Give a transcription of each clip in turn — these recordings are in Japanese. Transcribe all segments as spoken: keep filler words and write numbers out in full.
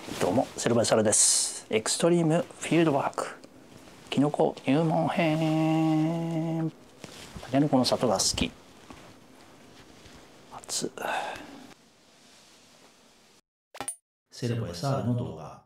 どうもセルバイサラです。エクストリームフィールドワークキノコ入門編。タケノコの里が好き。初セルバイサールの動画。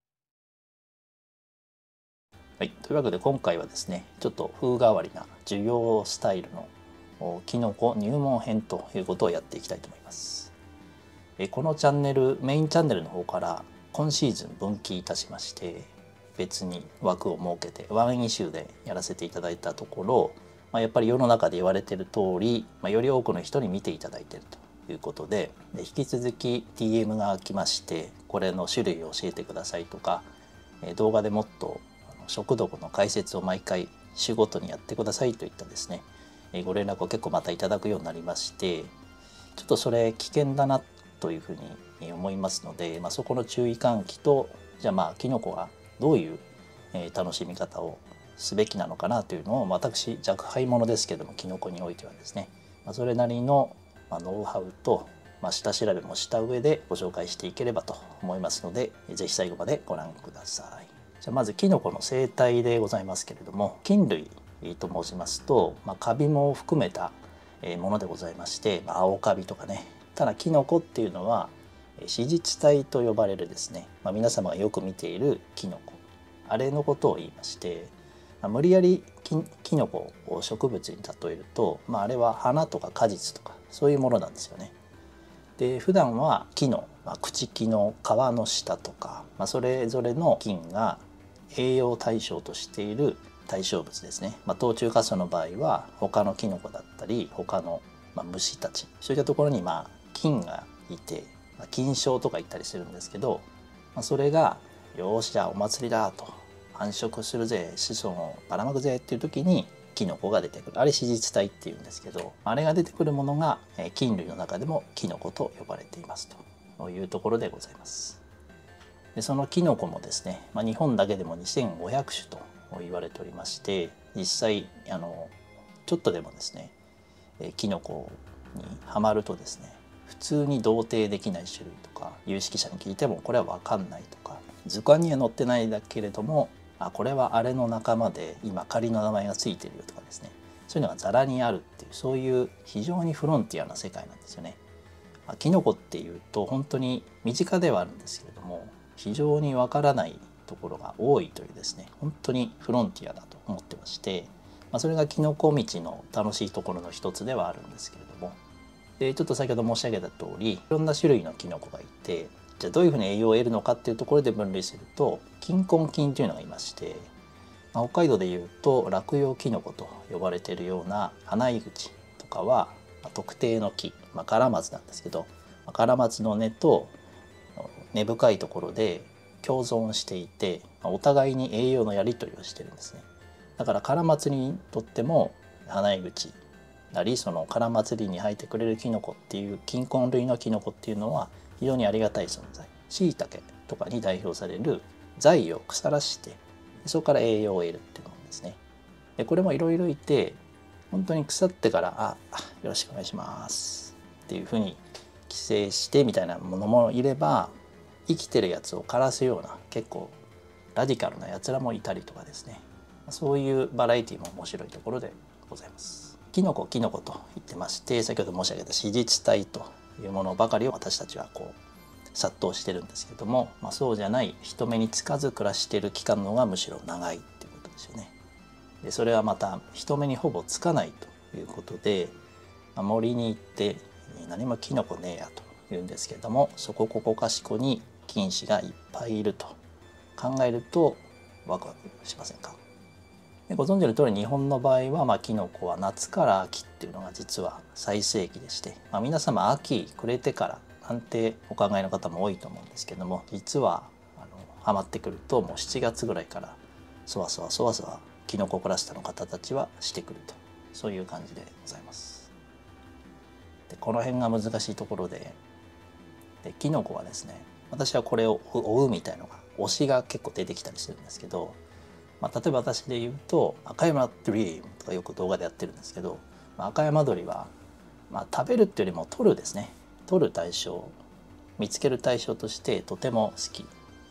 はい、というわけで今回はですね、ちょっと風変わりな授業スタイルのキノコ入門編ということをやっていきたいと思います。このチャンネル、メインチャンネルの方から今シーズン分岐いたしまして、別に枠を設けてワンイシューでやらせていただいたところ、まあ、やっぱり世の中で言われている通り、まあ、より多くの人に見ていただいているということで、で引き続き ディーエム が来まして、これの種類を教えてくださいとか、動画でもっと食毒の解説を毎回週ごとにやってくださいといったですね、ご連絡を結構またいただくようになりまして、ちょっとそれ危険だなというふうに思いますので、まあ、そこの注意喚起と、じゃあまあキノコがどういう楽しみ方をすべきなのかなというのを、私若輩者ですけどもキノコにおいてはですね、それなりのノウハウと、まあ、下調べもした上でご紹介していければと思いますので、ぜひ最後までご覧ください。じゃあまずキノコの生態でございますけれども、菌類と申しますと、まあ、カビも含めたものでございまして、まあ、青カビとかね。ただキノコっていうのは子実体と呼ばれるですね、まあ、皆様がよく見ているキノコ、あれのことを言いまして、まあ、無理やりキキノコを植物に例えると、まあ、あれは花とか果実とかそういうものなんですよね。で普段は木の、まあ、朽木の皮の下とか、まあ、それぞれの菌が栄養対象としている対象物ですね。まあ、冬虫夏草の場合は他のキノコだったり他のまあ虫たち、そういったところにまあ菌がいて、まあ、菌床とか言ったりするんですけど、まあ、それがよーしじゃあお祭りだと繁殖するぜ、子孫をばらまくぜっていう時にキノコが出てくる、あれ子実体っていうんですけど、あれが出てくるものが菌類の中でもキノコと呼ばれていますというところでございます。でそのキノコもですね、まあ、日本だけでもにせんごひゃくしゅと言われておりまして、実際あのちょっとでもですねキノコにはまるとですね、普通に同定できない種類とか、有識者に聞いてもこれは分かんないとか、図鑑には載ってないだけれども、あこれはあれの仲間で今仮の名前がついてるよとかですね、そういうのがざらにあるっていう、そういう非常にフロンティアな世界なんですよね。まあ、キノコっていうと本当に身近ではあるんですけれども、非常に分からないところが多いというですね、本当にフロンティアだと思ってまして、まあ、それがキノコ道の楽しいところの一つではあるんですけれども、でちょっと先ほど申し上げた通り、いろんな種類のキノコがいて、じゃあどういうふうに栄養を得るのかっていうところで分類すると、菌根菌というのがいまして、まあ、北海道でいうと落葉キノコと呼ばれているような花井口とかは、まあ、特定の木、まあ、カラマツなんですけど、まあ、カラマツの根と根深いところで共存していて、まあ、お互いに栄養のやり取りをしてるんですね。だからカラマツにとっても花井口なり、そのカラマツ林に生えてくれるキノコっていう菌根類のキノコっていうのは非常にありがたい存在。シイタケとかに代表される材を腐らしてそこから栄養を得るっていうものですね。でこれもいろいろいて、本当に腐ってからあよろしくお願いしますっていうふうに寄生してみたいなものもいれば、生きてるやつを枯らすような結構ラディカルなやつらもいたりとかですね、そういうバラエティも面白いところでございます。キノコキノコと言ってまして、先ほど申し上げた子実体というものばかりを私たちはこう殺到してるんですけども、まあ、そうじゃない人目につかず暮らしている期間の方がむしろ長いっていうことですよね。でそれはまた人目にほぼつかないということで、まあ、森に行って何もキノコねえやと言うんですけれども、そこここかしこに菌糸がいっぱいいると考えるとワクワクしませんか。でご存知の通り、日本の場合はまあキノコは夏から秋っていうのが実は最盛期でして、まあ、皆様秋暮れてからなんてお考えの方も多いと思うんですけども、実はあのハマってくるともうしちがつぐらいからそわそわそわそわキノコクラスターの方たちはしてくると、そういう感じでございます。でこの辺が難しいところで、でキノコはですね、私はこれを追うみたいのが推しが結構出てきたりするんですけど、まあ、例えば私で言うと赤山ドリームとかよく動画でやってるんですけど、まあ、赤山鳥は、まあ、食べるっていうよりも取るですね、取る対象、見つける対象としてとても好き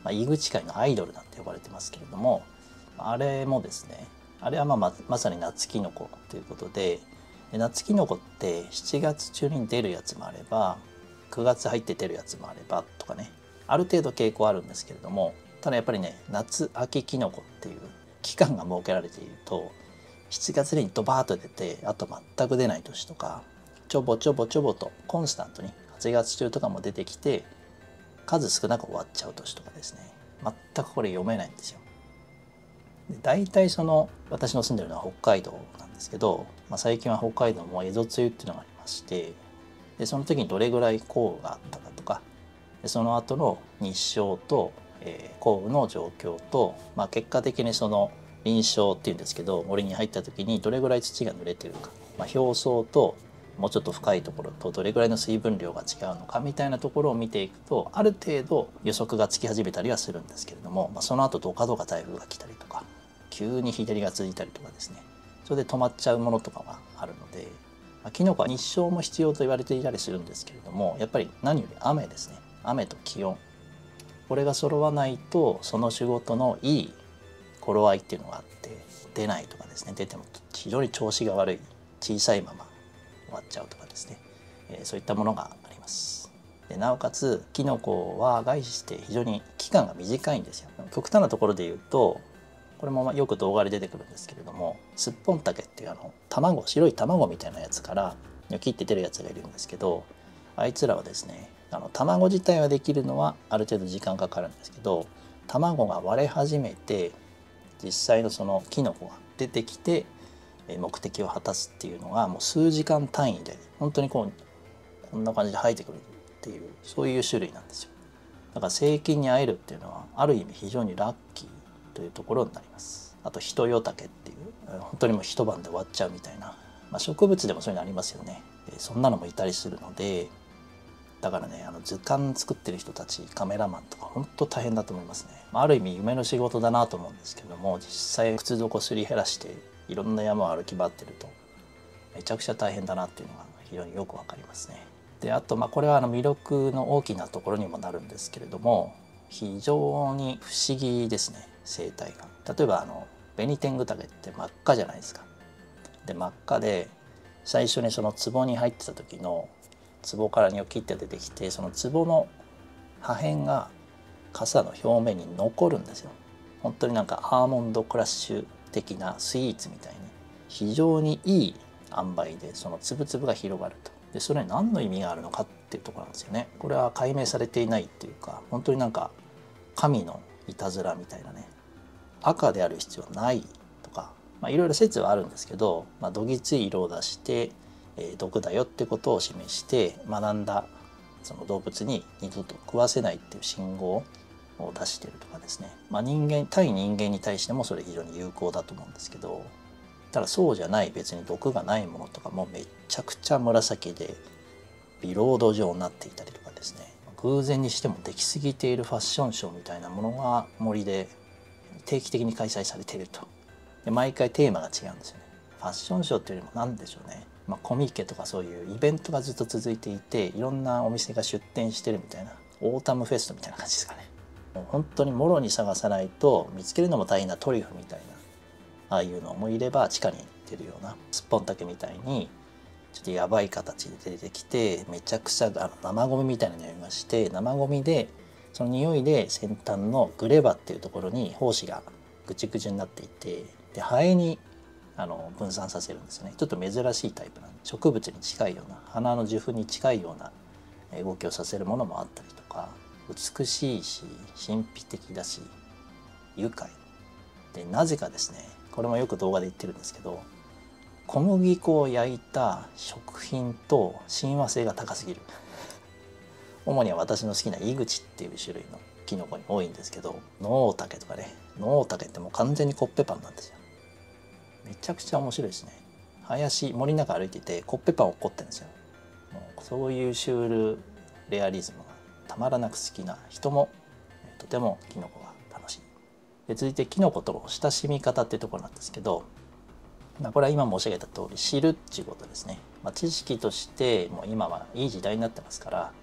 まあ、井口界のアイドルなんて呼ばれてますけれども、あれもですね、あれはまあ ま, まさに夏キノコということで、夏キノコってしちがつ中に出るやつもあればくがつ入って出るやつもあればとかね、ある程度傾向あるんですけれども、ただやっぱりね、夏秋キノコっていう期間が設けられていると、しちがつにドバーッと出て、あと全く出ない年とか、ちょぼちょぼちょぼとコンスタントにはちがつ中とかも出てきて数少なく終わっちゃう年とかですね、全くこれ読めないんですよ。で大体その私の住んでるのは北海道なんですけど、まあ、最近は北海道も蝦夷梅雨っていうのがありまして、でその時にどれぐらい降雨があったかとか、でその後の日照と、えー、降雨の状況と、まあ、結果的にその臨床っていうんですけど、森に入った時にどれぐらい土が濡れてるか、まあ、表層ともうちょっと深いところとどれぐらいの水分量が違うのかみたいなところを見ていくと、ある程度予測がつき始めたりはするんですけれども、まあ、その後どかどか台風が来たりとか、急に日照りが続いたりとかですね、それで止まっちゃうものとかがあるので、まあ、キノコは日照も必要と言われていたりするんですけれども、やっぱり何より雨ですね。雨と気温、これが揃わないとその仕事のいい頃合いっていうのがあって、出ないとかですね、出ても非常に調子が悪い、小さいまま終わっちゃうとかですね、えー、そういったものがあります。でなおかつキノコは概して非常に期間が短いんですよ。極端なところで言うと、これもよく動画で出てくるんですけれども、スッポンタケっていうあの卵、白い卵みたいなやつからニョキって出るやつがいるんですけど、あいつらはですね、あの卵自体はできるのはある程度時間かかるんですけど、卵が割れ始めて実際のそのキノコが出てきて目的を果たすっていうのがもう数時間単位で本当にこうこんな感じで生えてくるっていう、そういう種類なんですよ。だから生菌に会えるっていうのはある意味非常にラッキーというところになります。あと人よたけっていう本当にもう一晩で終わっちゃうみたいな、まあ、植物でもそういうのありますよね。そんなのもいたりするので、だからね、あの図鑑作ってる人たち、カメラマンとか本当大変だと思いますね。ある意味夢の仕事だなと思うんですけども、実際靴底すり減らしていろんな山を歩き回ってるとめちゃくちゃ大変だなっていうのが非常によくわかりますね。であとまあこれはあの魅力の大きなところにもなるんですけれども、非常に不思議ですね、生態が。例えばあのベニテングタケって真っ赤じゃないですか。で真っ赤で最初にその壺に入ってた時の壺からニョキって出てきて、その壺の破片が傘の表面に残るんですよ。本当になんかアーモンドクラッシュ的なスイーツみたいに非常にいい塩梅でその粒々が広がると。でそれに何の意味があるのかっていうところなんですよね。これは解明されていないっていうか、本当になんか神のいたずらみたいなね、赤である必要はないとか、まあ、いろいろ説はあるんですけど、まあ、どぎつい色を出して、えー、毒だよってことを示して学んだその動物に二度と食わせないっていう信号を出してるとかですね、まあ、人間対人間に対してもそれ非常に有効だと思うんですけど、ただそうじゃない別に毒がないものとかもめちゃくちゃ紫でビロード状になっていたりとかですね、偶然にしてもできすぎているファッションショーみたいなものが森で定期的に開催されていると。で毎回テーマが違うんですよね。ファッションショーっていうよりも何でしょうね、まあ、コミケとかそういうイベントがずっと続いていて、いろんなお店が出店してるみたいな、オータムフェストみたいな感じですかね。もう本当にもろに探さないと見つけるのも大変なトリュフみたいな、ああいうのもいれば地下に出るようなスッポンタケみたいにちょっとやばい形で出てきて、めちゃくちゃあの生ゴミみたいな匂いがして、生ゴミでその匂いで先端のグレバっていうところに胞子がぐちぐちになっていて、でハエにあの分散させるんですよね。ちょっと珍しいタイプなんで、植物に近いような、花の受粉に近いような動きをさせるものもあったりとか、美しいし神秘的だし愉快で、なぜかですね、これもよく動画で言ってるんですけど、小麦粉を焼いた食品と親和性が高すぎる。主には私の好きなイグチっていう種類のキノコに多いんですけど、ノウタケとかね、ノウタケってもう完全にコッペパンなんですよ。めちゃくちゃ面白いですね。林、森の中歩いていてコッペパンを落っこってるんですよ。もうそういうシュールレアリズムがたまらなく好きな人もとてもキノコが楽しい。で続いてキノコとの親しみ方っていうところなんですけど、まあ、これは今申し上げた通り知るっていうことですね。まあ、知識としてもう今はいい時代になってますから、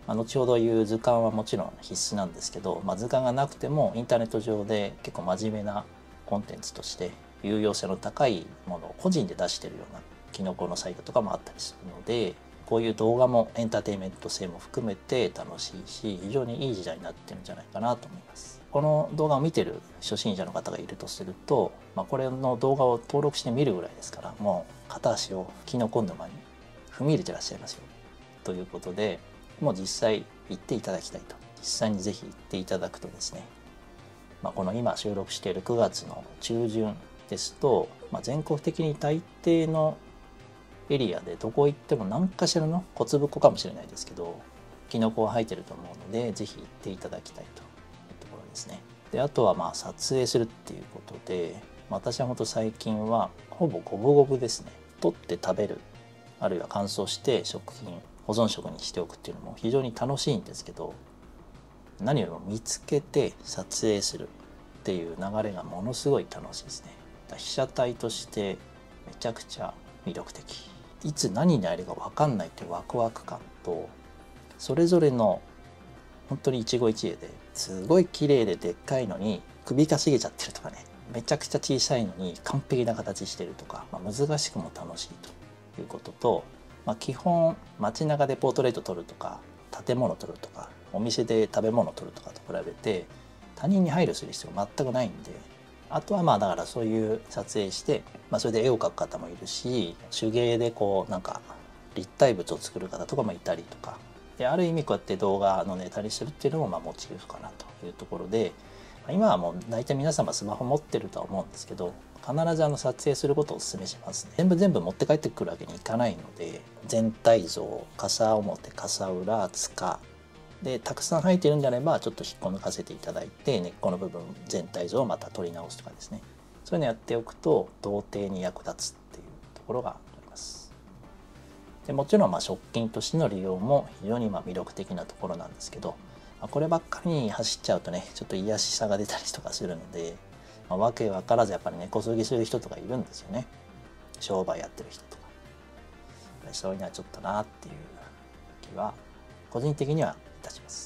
まあ、後ほど言う図鑑はもちろん必須なんですけど、まあ、図鑑がなくてもインターネット上で結構真面目なコンテンツとして有用性の高いものを個人で出してるようなキノコのサイトとかもあったりするので、こういう動画もエンターテインメント性も含めて楽しいし、非常にいい時代になってるんじゃないかなと思います。この動画を見てる初心者の方がいるとすると、まあ、これの動画を登録して見るぐらいですから、もう片足をキノコ沼に踏み入れてらっしゃいますよということで、もう実際行っていただきたいと。実際にぜひ行っていただくとですね、まあ、この今収録しているくがつの中旬ですと、まあ、全国的に大抵のエリアでどこ行っても何かしらの小粒粉かもしれないですけど、キノコが生えてると思うので、ぜひ行っていただきたいというところですね。で、あとはまあ撮影するっていうことで、私は本当最近はほぼ五分五分ですね。取って食べる、あるいは乾燥して食品保存食にしておくっていうのも非常に楽しいんですけど、何よりも見つけて撮影するっていう流れがものすごい楽しいですね。被写体としてめちゃくちゃ魅力的。いつ何に会えるか分かんないっていうワクワク感と、それぞれの本当に一期一会ですごい綺麗ででっかいのに首かしげちゃってるとかね、めちゃくちゃ小さいのに完璧な形してるとか、まあ、難しくも楽しいということと、まあ、基本街中でポートレート撮るとか建物撮るとかお店で食べ物撮るとかと比べて他人に配慮する必要全くないんで、あとはまあだからそういう撮影して、まあ、それで絵を描く方もいるし、手芸でこうなんか立体物を作る方とかもいたりとかで、ある意味こうやって動画のネタにするっていうのもまあモチーフかなというところで、今はもう大体皆様スマホ持ってるとは思うんですけど、必ずあの撮影することをお勧めしますね。全部全部持って帰ってくるわけにいかないので、全体像、傘表、傘裏、束でたくさん生えてるんであればちょっと引っこ抜かせていただいて、根っこの部分全体像をまた取り直すとかですね、そういうのやっておくと童貞に役立つっていうところがあります。でもちろんまあ食品としての利用も非常にまあ魅力的なところなんですけど、こればっかりに走っちゃうとね、ちょっと癒しさが出たりとかするので、まあ、わけわからずやっぱり根こそぎする人とかいるんですよね。商売やってる人とか。そういうのはちょっとなっていう気は個人的にはいたします。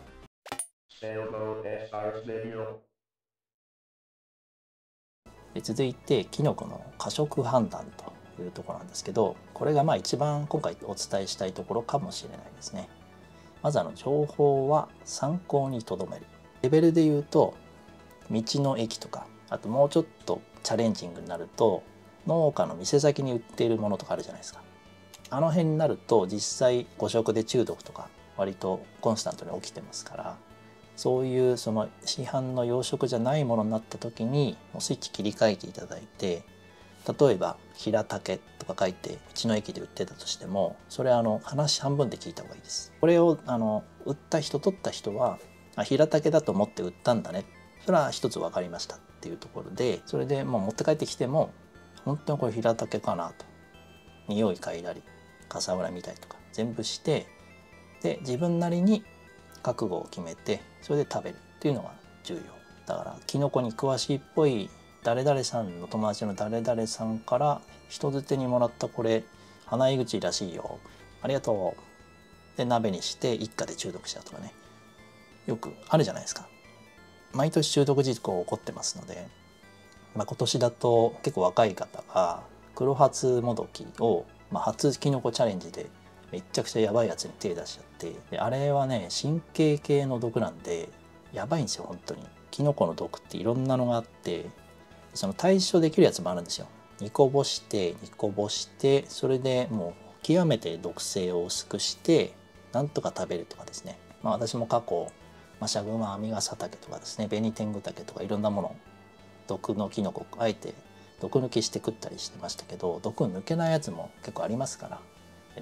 で続いてキノコの過食判断というところなんですけど、これがまあ一番今回お伝えしたいところかもしれないですね。まずあの情報は参考にとどめる。レベルで言うと道の駅とか、あともうちょっとチャレンジングになると農家の店先に売っているものとかあるじゃないですか。あの辺になると実際誤食で中毒とか割とコンスタントに起きてますから、そういうその市販の養殖じゃないものになった時にもうスイッチ切り替えていただいて、例えば平竹とか書いて道の駅で売ってたとしても、それはあの話半分で聞いた方がいいです。これをあの売った人取った人はあ平竹だと思って売ったんだね、それは一つ分かりましたっていうところで、それでもう持って帰ってきても本当にこれ平竹かなと匂い嗅いだり笠裏見たりとか全部して、で自分なりに覚悟を決めてそれで食べるっていうのが重要だから、キノコに詳しいっぽい誰々さんの友達の誰々さんから人づてにもらったこれ花井口らしいよ、ありがとうで鍋にして一家で中毒したとかね、よくあるじゃないですか。毎年中毒事故起こってますので、まあ、今年だと結構若い方が黒髪もどきを、まあ、初キノコチャレンジでめっちゃくちゃやばいやつに手出しちゃって、であれはね神経系の毒なんでやばいんですよ本当に。キノコの毒っていろんなのがあって、その対処できるやつもあるんですよ。煮こぼして煮こぼしてそれでもう極めて毒性を薄くしてなんとか食べるとかですね。まあ私も過去マシャグマアミガサタケとかですね、ベニテングタケとかいろんなもの毒のキノコあえて毒抜きして食ったりしてましたけど、毒抜けないやつも結構ありますから、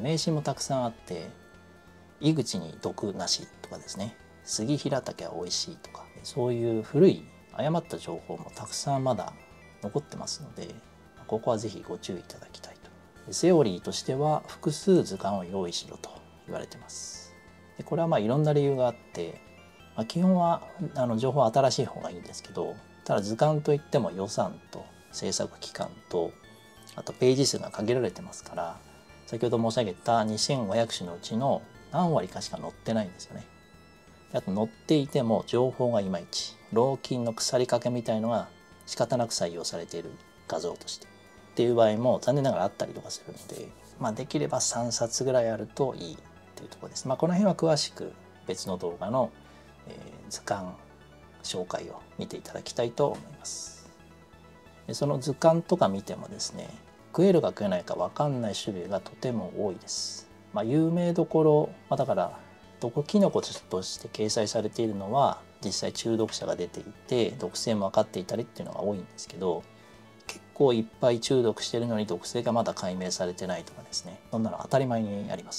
名刺もたくさんあって井口に毒なしとかですね、杉平竹は美味しいとか、そういう古い誤った情報もたくさんまだ残ってますので、ここはぜひご注意いただきたいと。セオリーとしては複数図鑑を用意しろと言われてます。でこれはまあいろんな理由があって、まあ、基本はあの情報は新しい方がいいんですけど、ただ図鑑といっても予算と制作期間とあとページ数が限られてますから、先ほど申し上げたにせんごひゃく種のうちの何割かしか載ってないんですよね。あと載っていても情報がいまいち、老金の腐りかけみたいのが仕方なく採用されている画像としてっていう場合も残念ながらあったりとかするので、まあ、できればさんさつぐらいあるといいっていうところです。まあ、この辺は詳しく別の動画の、えー、図鑑紹介を見ていただきたいと思います。でその図鑑とか見てもですね、食えるか食えないか分かんない種類がとても多いです。まあ、有名どころ、まあ、だから毒キノコとして掲載されているのは実際中毒者が出ていて毒性も分かっていたりっていうのが多いんですけど、結構いっぱい中毒してるのに毒性がまだ解明されてないとかですね、そんなの当たり前にあります。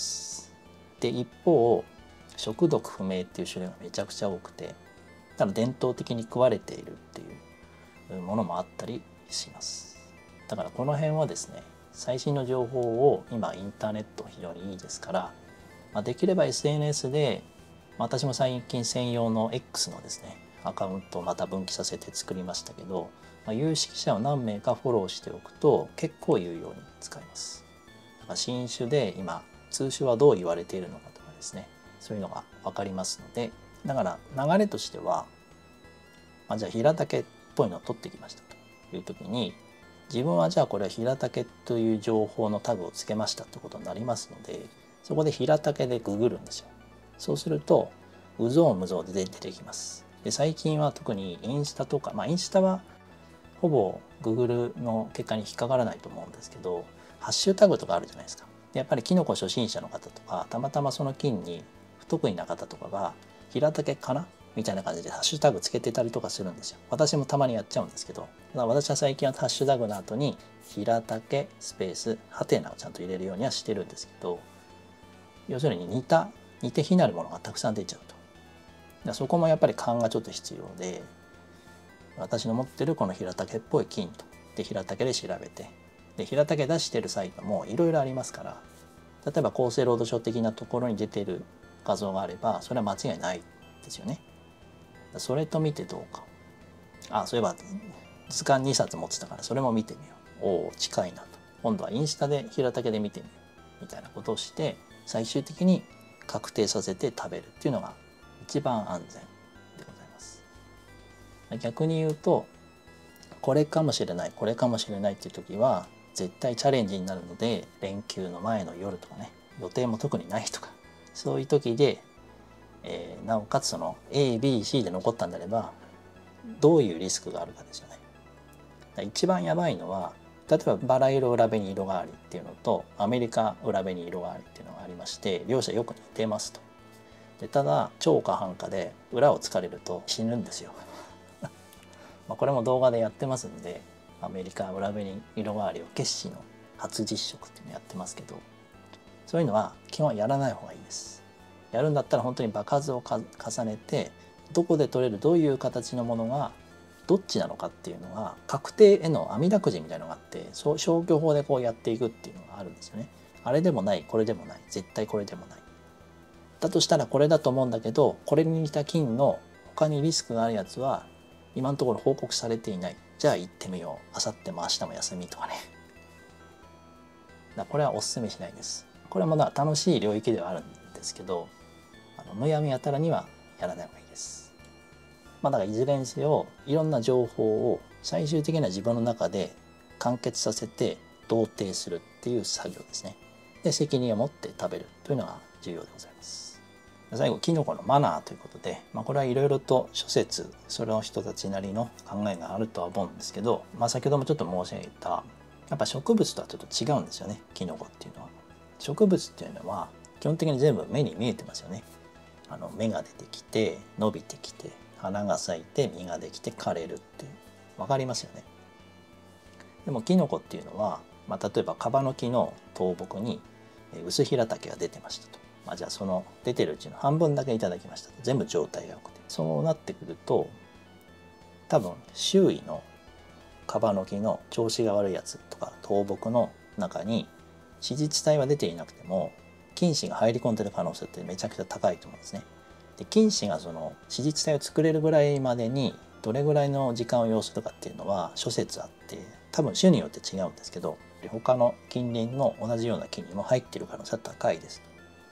で一方食毒不明っていう種類がめちゃくちゃ多くて、ただ伝統的に食われているっていうものもあったりします。だからこの辺はですね、最新の情報を今インターネット非常にいいですから、まあ、できれば エスエヌエス で、私も最近専用の X のですねアカウントをまた分岐させて作りましたけど、まあ、有識者を何名かフォローしておくと結構有用に使えます。だから新種で今通種はどう言われているのかとかですね、そういうのが分かりますので、だから流れとしては、まあ、じゃあヒラタケっぽいのを取ってきましたという時に、自分はじゃあこれはヒラタケという情報のタグをつけましたってことになりますので、そこでヒラタケでググるんですよ。そうするとうぞうむぞうで出てきます。で最近は特にインスタとか、まあインスタはほぼ Google の結果に引っかからないと思うんですけど、ハッシュタグとかあるじゃないですか。でやっぱりキノコ初心者の方とか、たまたまその菌に不得意な方とかがヒラタケかなみたいな感じでハッシュタグつけてたりとかするんですよ。私もたまにやっちゃうんですけど、私は最近はハッシュタグの後にヒラタケスペースハテナをちゃんと入れるようにはしてるんですけど、要するに似た似て非なるものがたくさん出ちゃうと。そこもやっぱり勘がちょっと必要で、私の持ってるこのヒラタケっぽい菌とでヒラタケで調べて、でヒラタケ出してるサイトもいろいろありますから、例えば厚生労働省的なところに出ている画像があればそれは間違いないですよね。それと見てどうか。あ、そういえば図鑑にさつ持ってたからそれも見てみよう。おお近いなと。今度はインスタでヒラタケで見てみようみたいなことをして最終的に確定させて食べるっていうのが一番安全でございます。逆に言うとこれかもしれないこれかもしれないっていう時は絶対チャレンジになるので、連休の前の夜とかね、予定も特にないとかそういう時で、えー、なおかつその エービーシー で残ったんであればどういうリスクがあるかですよね。一番やばいのは、例えばバラ色裏紅色がありっていうのとアメリカ裏紅色がありっていうのがありまして、両者よく似てますと。でただ超過半化で裏を突かれると死ぬんですよまあこれも動画でやってますんで、アメリカ裏紅色がありを決死の初実食っていうのやってますけど、そういうのは基本はやらない方がいいです。やるんだったら本当に場数を重ねて、どこで取れるどういう形のものがどっちなのかっていうのが確定への網だくじみたいなのがあって、そう消去法でこうやっていくっていうのがあるんですよね。あれでもないこれでもない絶対これでもない。だとしたらこれだと思うんだけど、これに似た菌の他にリスクがあるやつは今のところ報告されていない。じゃあ行ってみよう。明後日も明日も休みとかね。だこれはおすすめしないです。これもまあ楽しい領域ではあるんですけど、あのむやみやたらにはやらない方がいいです。まあだからいずれにせよいろんな情報を最終的な自分の中で完結させて同定するっていう作業ですね。で責任を持って食べるというのが重要でございます。最後キノコのマナーということで、まあ、これはいろいろと諸説その人たちなりの考えがあるとは思うんですけど、まあ、先ほどもちょっと申し上げたやっぱ植物とはちょっと違うんですよね。キノコっていうのは植物っていうのは基本的に全部目に見えてますよね。あの芽が出てきて伸びてきて花が咲いて実ができて枯れるって分かりますよね。でもキノコっていうのは、まあ、例えばカバの木の倒木にウスヒラタケが出てましたと。まあ、じゃあその出てるうちの半分だけいただきましたと。全部状態が良くて、そうなってくると多分周囲のカバの木の調子が悪いやつとか倒木の中に子実体は出ていなくても菌糸が入り込んでる可能性ってめちゃくちゃ高いと思うんですね。で菌糸がその子実体を作れるぐらいまでにどれぐらいの時間を要するかっていうのは諸説あって、多分種によって違うんですけど、他の近隣の同じような木にも入っている可能性は高いです。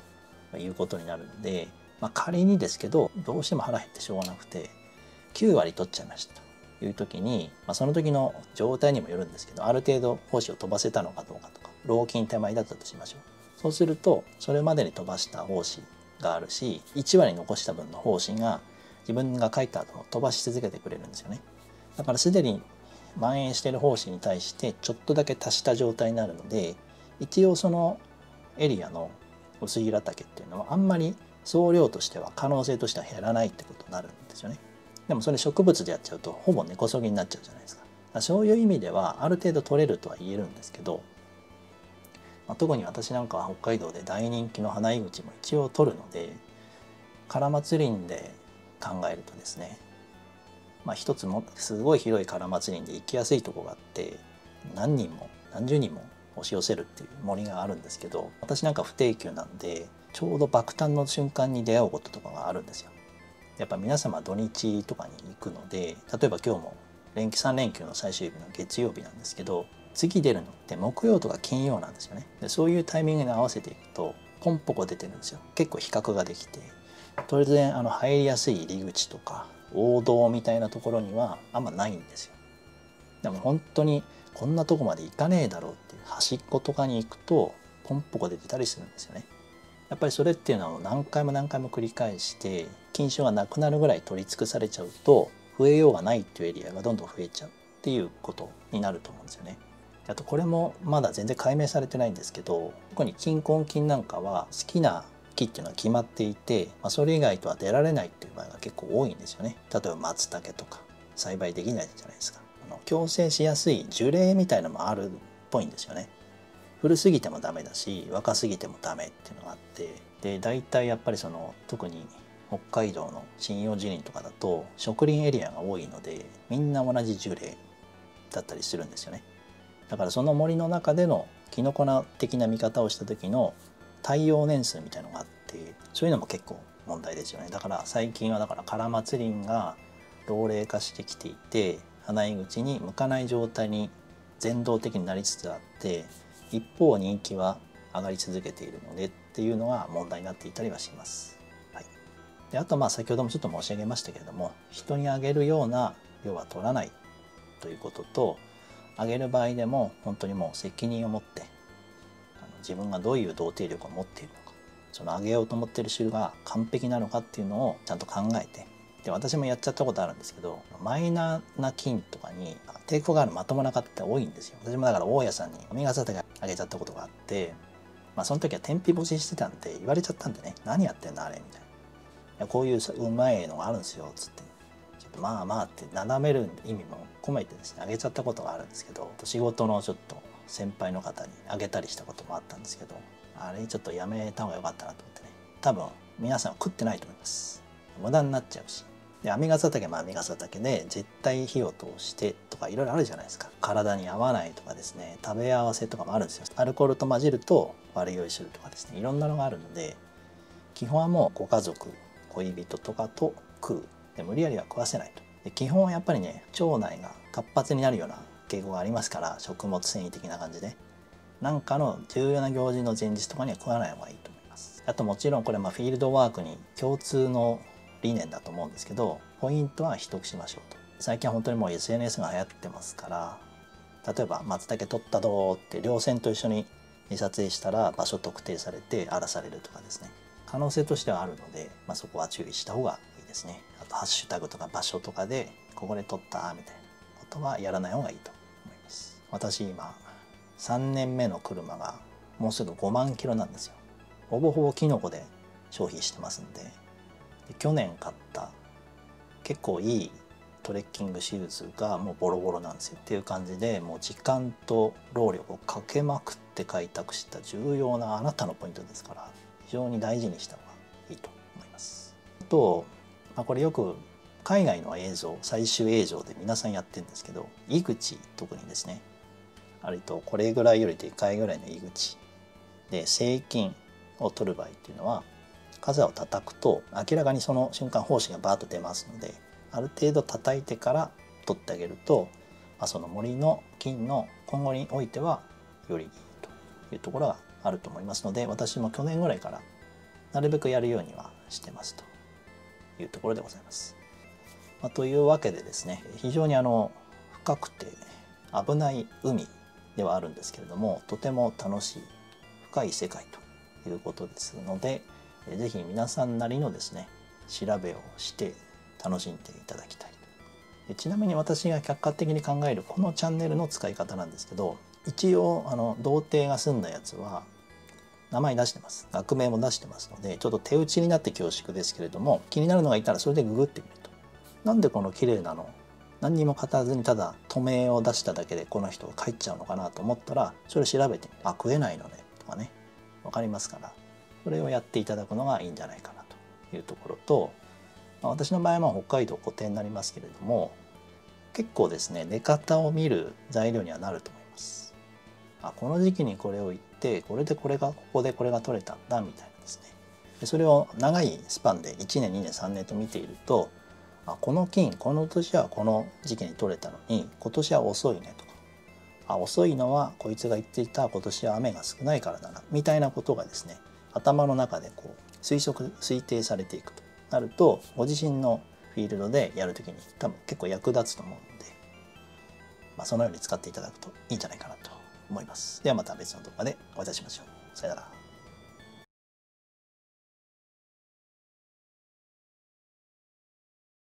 いうことになるので、まあ、仮にですけどどうしても腹減ってしょうがなくてきゅう割取っちゃいましたという時に、まあ、その時の状態にもよるんですけど、ある程度胞子を飛ばせたのかどうかとか、老筋手前だったとしましょう。そうするとそれまでに飛ばした胞子があるし、いち割残した分の胞子が自分が書いた後も飛ばし続けてくれるんですよね。だからすでに蔓延している胞子に対してちょっとだけ足した状態になるので、一応そのエリアの薄平竹っていうのはあんまり総量としては可能性としては減らないってことになるんですよね。でもそれ植物でやっちゃうとほぼ根こそぎになっちゃうじゃないですか。だからそういう意味ではある程度取れるとは言えるんですけど、まあ、特に私なんかは北海道で大人気の花井口も一応取るので、カラマツ林で考えるとですね、まあ、一つもすごい広いカラマツ林で行きやすいとこがあって、何人も何十人も押し寄せるっていう森があるんですけど、私なんか不定休なんでちょうど爆誕の瞬間に出会うこととかがあるんですよ。やっぱ皆様土日とかに行くので、例えば今日も連休さん連休の最終日の月曜日なんですけど、次出るのって木曜とか金曜なんですよね。でそういうタイミングに合わせていくとポンポコ出てるんですよ。結構比較ができて、当然あの入りやすい入り口とか王道みたいなところにはあんまないんですよ。でも本当にこんなとこまで行かねえだろうっていう端っことかに行くとポンポコ出てたりするんですよね。やっぱりそれっていうのは何回も何回も繰り返して菌種がなくなるぐらい取り尽くされちゃうと、増えようがないっていうエリアがどんどん増えちゃうっていうことになると思うんですよね。あとこれもまだ全然解明されてないんですけど、特に菌根菌なんかは好きな木っていうのは決まっていて、まあ、それ以外とは出られないっていう場合が結構多いんですよね。例えば松茸とか栽培できないじゃないですか。あの共生しやすい樹齢みたいなのもあるっぽいんですよね。古すぎてもダメだし若すぎてもダメっていうのがあって、で大体やっぱりその特に北海道の針葉樹林とかだと植林エリアが多いのでみんな同じ樹齢だったりするんですよね。だからその森の中でのキノコナ的な見方をした時の耐用年数みたいのがあって、そういうのも結構問題ですよね。だから最近はだからカラマツ林が老齢化してきていて、花井口に向かない状態に全動的になりつつあって、一方人気は上がり続けているのでっていうのが問題になっていたりはします。はい、であとまあ先ほどもちょっと申し上げましたけれども、人にあげるような量は取らないということと、あげる場合でも本当にもう責任を持ってあの自分がどういう同定力を持っているのか、そのあげようと思っている種が完璧なのかっていうのをちゃんと考えて、で私もやっちゃったことあるんですけど、マイナーな菌とかに抵抗があるまともな蚊って多いんですよ。私もだから大家さんにアミガサタケあげちゃったことがあって、まあ、その時は天日干ししてたんで言われちゃったんでね、何やってんのあれみたいな、いやこういううまいのがあるんですよっつって、ちょっとまあまあってなだめる意味も込めてですねあげちゃったことがあるんですけど、仕事のちょっと先輩の方にあげたりしたこともあったんですけど、あれちょっとやめた方が良かったなと思ってね。多分皆さんは食ってないと思います。無駄になっちゃうし、でアミガサタケもアミガサタケで絶対火を通してとかいろいろあるじゃないですか。体に合わないとかですね、食べ合わせとかもあるんですよ。アルコールと混じると悪酔いするとかですね、いろんなのがあるので、基本はもうご家族恋人とかと食う、で無理やりは食わせないと。で基本はやっぱりね、腸内が活発になるような傾向がありますから、食物繊維的な感じでなんかの重要な行事の前日とかには食わない方がいいと思います。あともちろんこれまあフィールドワークに共通の理念だと思うんですけど、ポイントは取得しましょうと。最近は本当にもう エスエヌエス が流行ってますから、例えば松茸取ったどーって稜線と一緒に撮影したら場所特定されて荒らされるとかですね、可能性としてはあるので、まあ、そこは注意した方がいいですね。あとハッシュタグとか場所とかでここで撮ったみたいなことはやらない方がいいと思います。私今さんねんめの車がもうすぐごまんキロなんですよ。ほぼほぼキノコで消費してますんで、で去年買った結構いいトレッキングシューズがもうボロボロなんですよっていう感じで、もう時間と労力をかけまくって開拓した重要なあなたのポイントですから、非常に大事にした方がいいと思います。あと、まあ、これよく海外の映像、最終映像で皆さんやってるんですけど、井口特にですね、あるとこれぐらいよりでかいぐらいの井口で生菌を取る場合っていうのは、傘を叩くと明らかにその瞬間胞子がバーッと出ますので、ある程度叩いてから取ってあげると、まあ、その森の菌の今後においてはよりいいというところがあると思いますので、私も去年ぐらいからなるべくやるようにはしてますというところでございます。まあ、というわけでですね、非常にあの深くて危ない海ではあるんですけれども、とても楽しい深い世界ということですので、是非皆さんなりのですね調べをして楽しんでいただきたい。ちなみに私が客観的に考えるこのチャンネルの使い方なんですけど、一応あの童貞が済んだやつは名前出してます。学名も出してますので、ちょっと手打ちになって恐縮ですけれども、気になるのがいたらそれでググってみると、なんでこの綺麗なの何にも語らずにただ止めを出しただけでこの人が帰っちゃうのかなと思ったら、それを調べてみて、あ、食えないのねとかね、分かりますから、それをやっていただくのがいいんじゃないかなというところと、私の場合は北海道固定になりますけれども、結構ですね出方を見る材料にはなると思います。あ、この時期にこれを言ってこれでこれがここでこれが取れたんだみたいなですね。でそれを長いスパンでいちねんにねんさんねんと見ていると、あ、この金この年はこの時期に取れたのに今年は遅いねとか、あ、遅いのはこいつが言っていた今年は雨が少ないからだなみたいなことがですね頭の中でこう推測推定されていくとなると、ご自身のフィールドでやるときに多分結構役立つと思うので、まあ、そのように使っていただくといいんじゃないかなと思います。ではまた別の動画でお会いいたしましょう。さよなら。